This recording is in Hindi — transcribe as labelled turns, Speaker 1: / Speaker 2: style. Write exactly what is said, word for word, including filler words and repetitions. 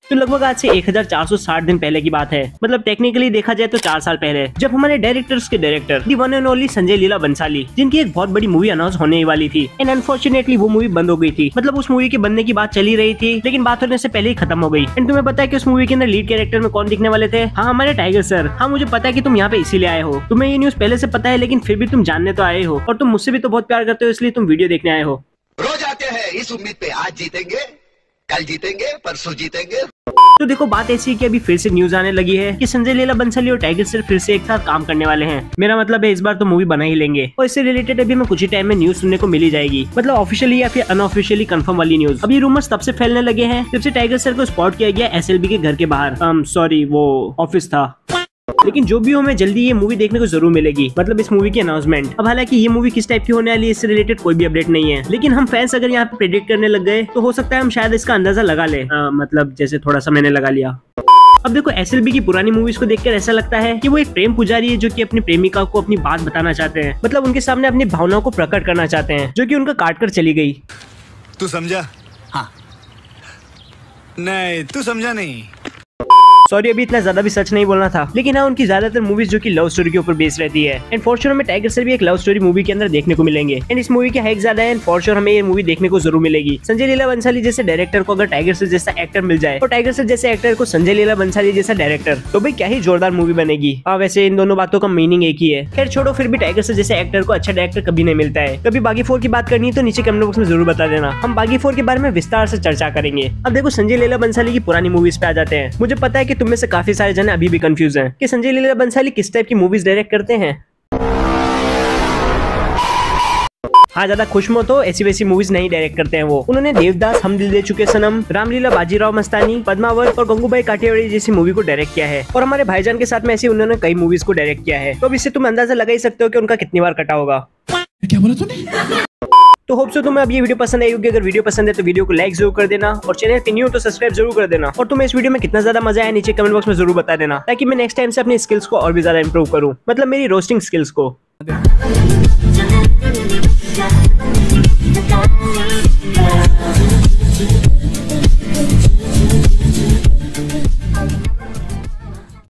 Speaker 1: तो लगभग आज से एक हजार चार सौ साठ दिन पहले की बात है। मतलब टेक्निकली देखा जाए तो चार साल पहले, जब हमारे डायरेक्टर्स के director the one and only Sanjay Leela Bhansali, जिनकी एक बहुत बड़ी मूवी अनाउंस होने वाली थी, एंड अनफॉर्चुनेटली वो मूवी बंद हो गई थी। मतलब उस मूवी के बनने की बात चली रही थी, लेकिन बात होने से पहले ही खत्म हो गई। एंड तुम्हें पता है कि उस मूवी के अंदर लीड कैरेक्टर में कौन दिखने वाले थे? हाँ, हमारे टाइगर सर। हाँ, मुझे पता है कि तुम यहाँ पे इसीलिए आए हो, तुम्हें ये न्यूज पहले से पता है, लेकिन फिर भी तुम जानने तो आए हो, और तुम मुझसे भी तो बहुत प्यार करते हो, इसलिए तुम वीडियो देखने आए हो।
Speaker 2: रोज आते हैं इस उम्मीद पे, आज जीतेंगे, कल जीतेंगे, परसों जीतेंगे।
Speaker 1: तो देखो बात ऐसी है कि अभी फिर से न्यूज आने लगी है कि संजय लीला बंसाली और टाइगर सर फिर से एक साथ काम करने वाले हैं। मेरा मतलब है इस बार तो मूवी बना ही लेंगे, और इससे रिलेटेड अभी हमें कुछ ही टाइम में न्यूज सुनने को मिली जाएगी। मतलब ऑफिशियली या फिर अनऑफिशियली कंफर्म वाली न्यूज। अभी रूमर्स तब से फैलने लगे हैं जब से टाइगर सर को स्पॉट किया गया एस एल बी के घर के बाहर। सॉरी वो ऑफिस था। लेकिन जो भी हो, हमें जल्दी ये मूवी देखने को जरूर मिलेगी, मतलब इस मूवी की अनाउंसमेंट। अब हालांकि ये मूवी किस टाइप की होने वाली है इससे रिलेटेड कोई भी अपडेट नहीं है, लेकिन हम फैंस अगर यहाँ पे प्रेडिक्ट करने लग गए तो हो सकता है हम शायद इसका अंदाजा लगा ले। आ, मतलब जैसे थोड़ा सा मैंने लगा लिया। अब देखो एस एल बी की पुरानी मूवीज को देखकर ऐसा लगता है कि वो एक प्रेम पुजारी है जो कि अपनी प्रेमिका को अपनी बात बताना चाहते हैं। मतलब उनके सामने अपनी भावनाओं को प्रकट करना चाहते हैं, जो कि उनका काट कर चली गई।
Speaker 3: तू समझा? हाँ। नहीं, तू समझा नहीं।
Speaker 1: सॉरी, अभी इतना ज्यादा भी सच नहीं बोलना था, लेकिन हाँ उनकी ज्यादातर मूवीज जो कि लव स्टोरी के ऊपर बेस रहती है। एंड फॉर श्योर हमें टाइगर सर भी एक लव स्टोरी मूवी के अंदर देखने को मिलेंगे। एंड इस मूवी के हाइक ज्यादा है, एंड फॉर श्योर हमें ये मूवी देखने को जरूर मिलेगी। संजय लीला बंसाली जैसे डायरेक्टर को अगर टाइगर सर जैसा एक्टर मिल जाए, और टाइगर सर जैसे एक्टर को संजय लीला बंसाली जैसा डायरेक्टर, तो भाई क्या ही जोरदार मूवी बनेगी। हाँ वैसे इन दोनों बातों का मीनिंग एक ही है। खैर छोड़ो, फिर भी टाइगर सर जैसे एक्टर को अच्छा डायरेक्टर कभी नहीं मिलता है। कभी बागी फोर की बात करनी है तो नीचे कमेंट बॉक्स में जरूर बता देना, हम बागी फोर के बारे में विस्तार से चर्चा करेंगे। अब देखो संजय लीला बंसाली की पुरानी मूवीज पे आ जाते हैं। मुझे पता है कि तुम में से काफी सारे जन अभी भी कंफ्यूज हैं कि संजय लीला बंसाली किस टाइप की मूवीज डायरेक्ट करते हैं। हाँ, ज्यादा खुश मत हो, ऐसी वैसी मूवीज नहीं डायरेक्ट करते हैं वो। उन्होंने देवदास, हम दिल दे चुके सनम, रामलीला, बाजीराव मस्तानी, पद्मावत और गंगूबाई काठियावाड़ी जैसी मूवी को डायरेक्ट किया है। और हमारे भाईजान के साथ में ऐसी उन्होंने कई मूवीज को डायरेक्ट किया है। तो अब इससे तुम अंदाजा लगा ही सकते हो कि उनका कितनी बार कटा होगा।
Speaker 4: क्या बोला तूने?
Speaker 1: तो होप सो तुम्हें अब ये वीडियो पसंद आई होगी। अगर वीडियो पसंद है तो वीडियो को लाइक जरूर कर देना, और चैनल पे न्यू हो तो सब्सक्राइब जरूर कर देना। और तुम्हें इस वीडियो में कितना ज्यादा मजा आया नीचे कमेंट बॉक्स में जरूर बता देना, ताकि मैं नेक्स्ट टाइम से अपनी स्किल्स को और भी ज्यादा इंप्रूव करूं, मतलब मेरी रोस्टिंग स्किल्स को।